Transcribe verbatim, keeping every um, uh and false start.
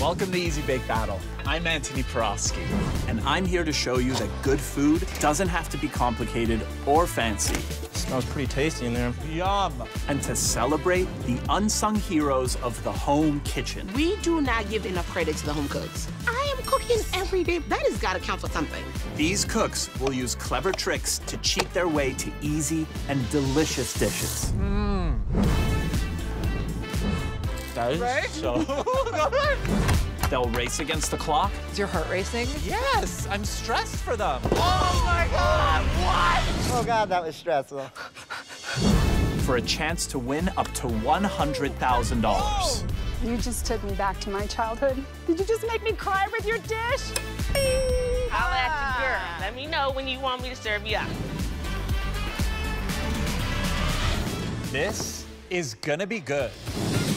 Welcome to Easy Bake Battle. I'm Anthony Porowski, and I'm here to show you that good food doesn't have to be complicated or fancy. It smells pretty tasty in there. Yum! And to celebrate the unsung heroes of the home kitchen. We do not give enough credit to the home cooks. I am cooking every day. That has got to count for something. These cooks will use clever tricks to cheat their way to easy and delicious dishes. Mmm. That is Right? so good. They'll race against the clock. Is your heart racing? Yes, I'm stressed for them. Oh, my God, what? Oh, God, that was stressful. For a chance to win up to one hundred thousand dollars. You just took me back to my childhood. Did you just make me cry with your dish? I'll ask the girl. Let me know when you want me to serve you up. This is gonna be good.